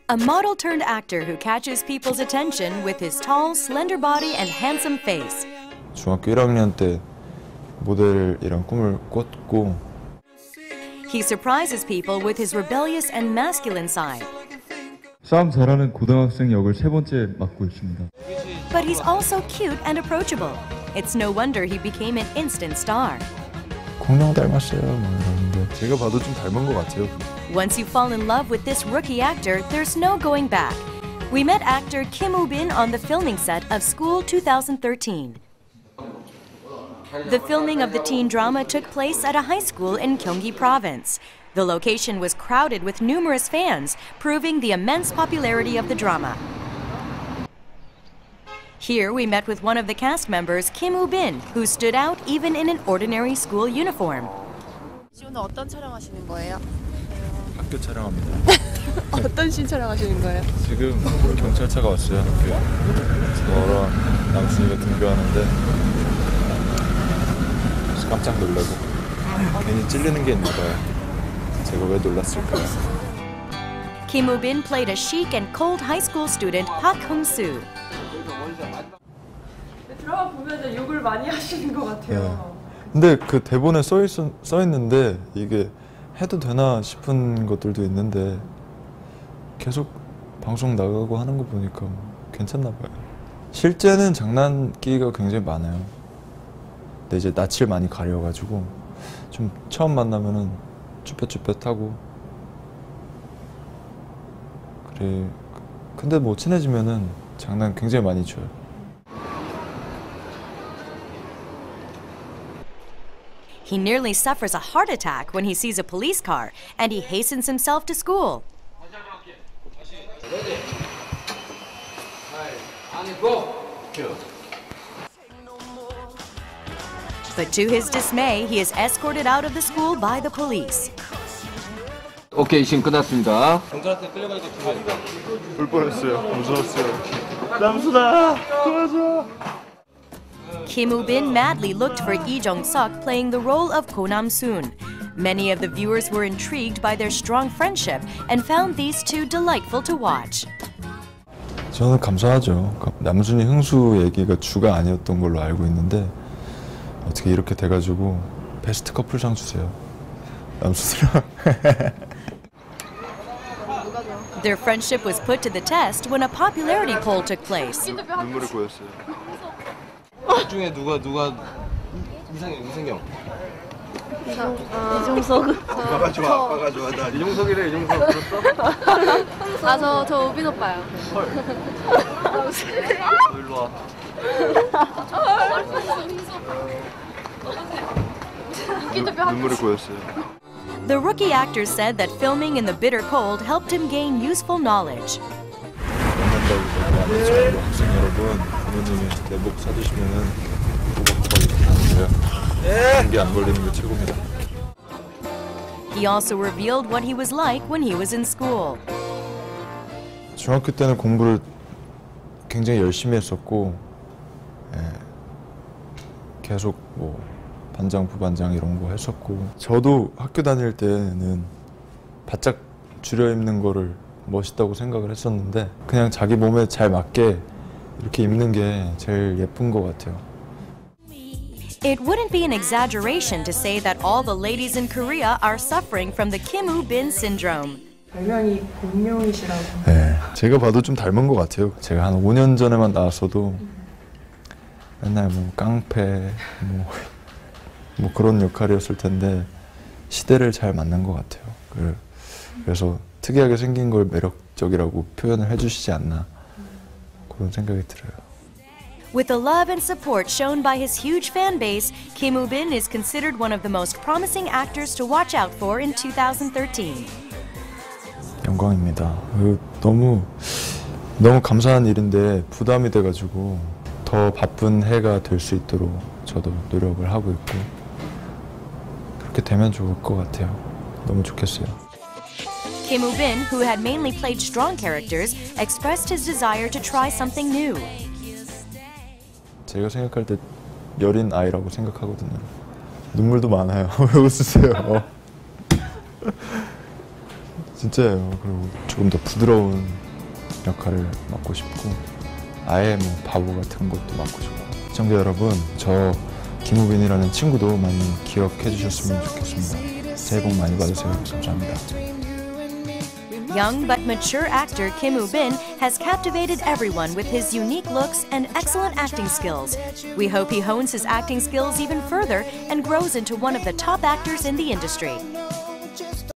A model-turned actor who catches people's attention with his tall, slender body and handsome face. 중학교 1학년 때 모델이란 꿈을 꿨고 He surprises people with his rebellious and masculine side. 싸움 잘하는 고등학생 역을 3번째 맡고 있습니다. But he's also cute and approachable. It's no wonder he became an instant star. 공룡 닮았어요 이러는데 제가 봐도 좀 닮은 것 같아요. Once you fall in love with this rookie actor, there's no going back. We met actor Kim Woo-bin on the filming set of School 2013. The filming of the teen drama took place at a high school in Gyeonggi Province. The location was crowded with numerous fans, proving the immense popularity of the drama. Here we met with one of the cast members, Kim Woo-bin, who stood out even in an ordinary school uniform. 오늘 어떤 촬영하시는 거예요? 학교 촬영합니다. 어떤 씬 촬영하시는 거예요? 지금 경찰차가 왔어요 학교에. 저랑 남순이가 등교하는데 깜짝 놀라고 괜히 찔리는 게 있나 봐요. 제가 왜 놀랐을까요? Kim Woo-bin played a chic and cold high school student, Park Hong-soo. 드라마 보면 욕을 많이 하시는 것 같아요. 네. 근데 그 대본에 써 있는데 이게 해도 되나 싶은 것들도 있는데 계속 방송 나가고 하는 거 보니까 괜찮나 봐요. 실제는 장난기가 굉장히 많아요. 근데 이제 낯을 많이 가려가지고 좀 처음 만나면은 쭈뼛쭈뼛하고 그래. 근데 뭐 친해지면은 장난 굉장히 많이 쳐요. He nearly suffers a heart attack when he sees a police car, and he hastens himself to school. But to his dismay, he is escorted out of the school by the police. 오케이, 시험 끝났습니다. 경찰한테 끌려가니까 울 뻔했어요. 무서웠어요. 남순아, 도와줘. Kim Woo-bin madly looked for Lee Jung-suk playing the role of Ko Nam-soon. Many of the viewers were intrigued by their strong friendship and found these two delightful to watch. 저는 감사하죠. 남순이 흥수 얘기가 주가 아니었던 걸로 알고 있는데 어떻게 이렇게 돼가지고 베스트 커플상 주세요. 남순이랑. Their friendship was put to the test when a popularity poll took place. 눈물을 보였어요. 그 중에 누가 이승경. 이종석. 아빠가 좋아. 나 이종석이래. 이종석 들었어? 저 우빈 오빠요. 헐. 일로 와. 눈물을 보였어요. The rookie actor said that filming in the bitter cold helped him gain useful knowledge. 만난다고 얘기하는 학생 여러분, 부모님이 내복 사주시면은 꼬박꼬박 이렇게 하세요. 감기 안 걸리는 게 최고입니다. He also revealed what he was like when he was in school. 중학교 때는 공부를 굉장히 열심히 했었고, 계속 뭐 반장, 부반장 이런 거 했었고, 저도 학교 다닐 때는 바짝 줄여 입는 거를 멋있다고 생각을 했었는데 그냥 자기 몸에 잘 맞게 이렇게 입는 게 제일 예쁜 것 같아요. It wouldn't be an exaggeration to say that all the ladies in Korea are suffering from the Kim Woo-bin syndrome. 별명이 공룡이시라고. 네, 제가 봐도 좀 닮은 것 같아요. 제가 한 5년 전에만 나왔어도 맨날 뭐 깡패 뭐 그런 역할이었을 텐데 시대를 잘 맞는 것 같아요. 그래서 특이하게 생긴 걸 매력적이라고 표현을 해주시지 않나 그런 생각이 들어요. With the love and support shown by his huge fan base, Kim Woo-bin is considered one of the most promising actors to watch out for in 2013. 영광입니다. 너무 감사한 일인데 부담이 돼가지고 더 바쁜 해가 될 수 있도록 저도 노력을 하고 있고 그렇게 되면 좋을 것 같아요. 너무 좋겠어요. Kim Woo-bin, who had mainly played strong characters, expressed his desire to try something new. 제가 생각할 때 여린 아이라고 생각하거든요. 눈물도 많아요. 왜 웃으세요? 진짜예요. 그리고 조금 더 부드러운 역할을 맡고 싶고 아예 뭐 바보 같은 것도 맡고 싶고 시청자 여러분 저 김우빈이라는 친구도 많이 기억해 주셨으면 좋겠습니다. 새해 복 많이 받으세요. 감사합니다. Young but mature actor Kim Woo-bin has captivated everyone with his unique looks and excellent acting skills. We hope he hones his acting skills even further and grows into one of the top actors in the industry.